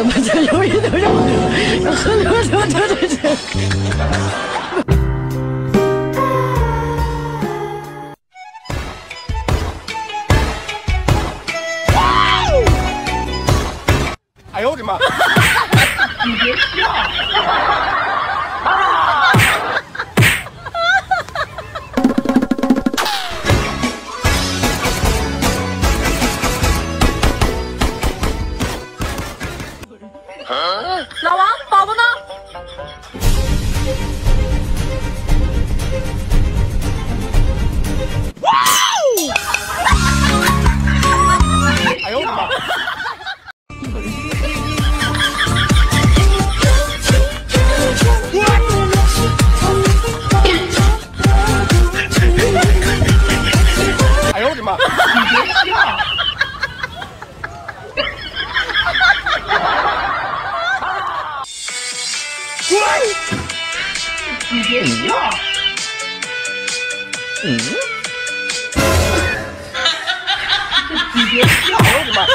不就有一头要喝对。 哎呦我的妈！ 你别笑。 老王，宝宝呢？ 哇！哎呦我的妈！哎呦我的妈！ 你别笑。你别笑。你别笑。 哎呦我的妈！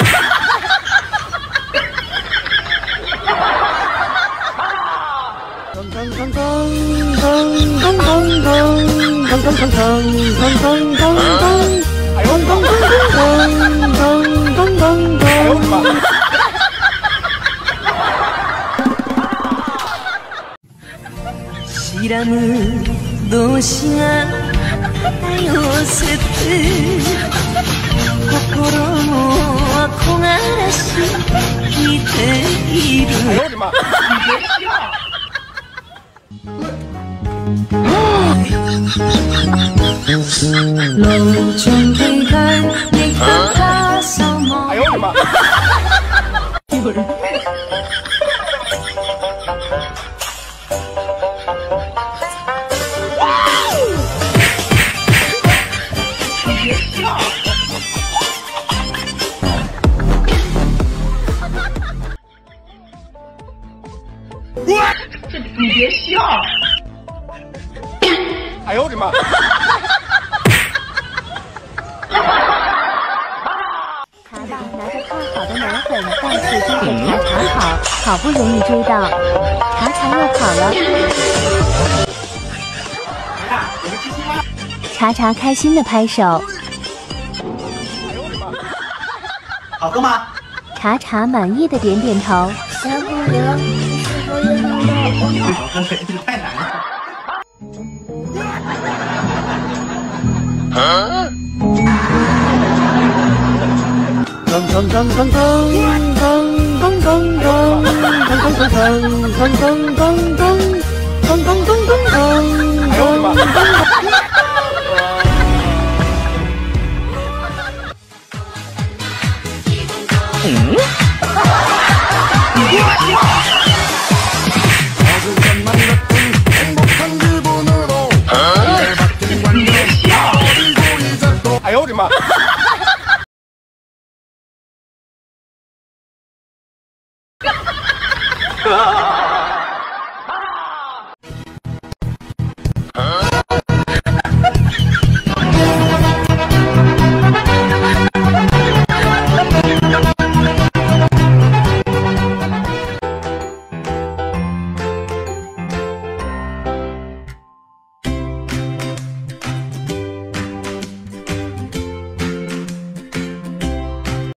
知らぬ同士が寄せて心を焦がらしている。 哎呦我的妈！ 你别笑。 路中推开你的他什么？ 哎呦我的妈！ 有人。 你别笑。你别笑。 哎呦我的妈！ 茶爸拿着泡好的奶粉到处追着茶茶跑，好不容易追到，茶茶又跑了。茶茶开心的拍手。 好喝吗？ 茶茶满意的点点头。 小朋友，你是否也很累？ 好喝，这太难了。 哎呦我的妈！